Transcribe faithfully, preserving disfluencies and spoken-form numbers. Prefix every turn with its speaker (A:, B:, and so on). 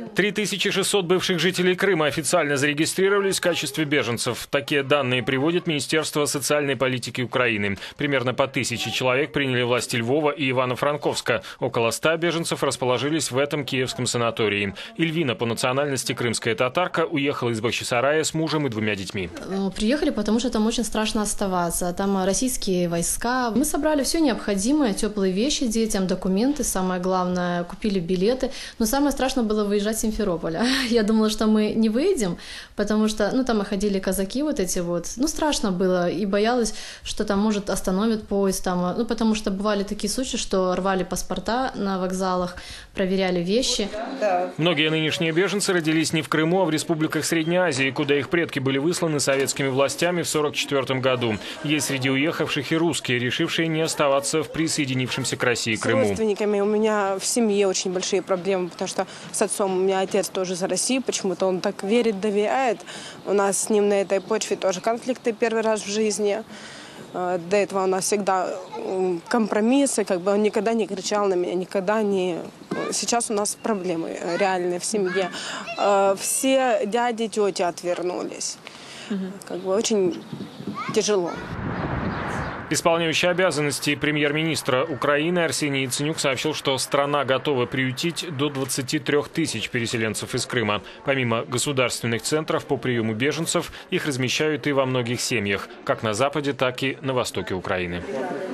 A: три тысячи шестьсот бывших жителей Крыма официально зарегистрировались в качестве беженцев. Такие данные приводит Министерство социальной политики Украины. Примерно по тысяче человек приняли власти Львова и Ивано-Франковска. Около ста беженцев расположились в этом киевском санатории. Ильвина, по национальности крымская татарка, уехала из Бахчисарая с мужем и двумя детьми.
B: Приехали, потому что там очень страшно оставаться. Там российские войска. Мы собрали все необходимое, теплые вещи детям, документы, самое главное, купили билеты. Но самое страшное было выезжать с Симферополя. Я думала, что мы не выйдем, потому что, ну, там ходили казаки вот эти вот. Ну, страшно было, и боялась, что там, может, остановят поезд там. Ну, потому что бывали такие случаи, что рвали паспорта на вокзалах, проверяли вещи.
A: Многие нынешние беженцы родились не в Крыму, а в республиках Средней Азии, куда их предки были высланы советскими властями в сорок четвёртом году. Есть среди уехавших и русские, решившие не оставаться в присоединившемся к России Крыму.
C: С родственниками у меня в семье очень большие проблемы, потому что с отцом у меня отец тоже за Россию, почему-то он так верит, доверяет. У нас с ним на этой почве тоже конфликты первый раз в жизни. До этого у нас всегда компромиссы, как бы он никогда не кричал на меня, никогда не... Сейчас у нас проблемы реальные в семье. Все дяди, тети отвернулись. Как бы очень тяжело.
A: Исполняющий обязанности премьер-министра Украины Арсений Яценюк сообщил, что страна готова приютить до двадцати трёх тысяч переселенцев из Крыма. Помимо государственных центров по приему беженцев, их размещают и во многих семьях, как на западе, так и на востоке Украины.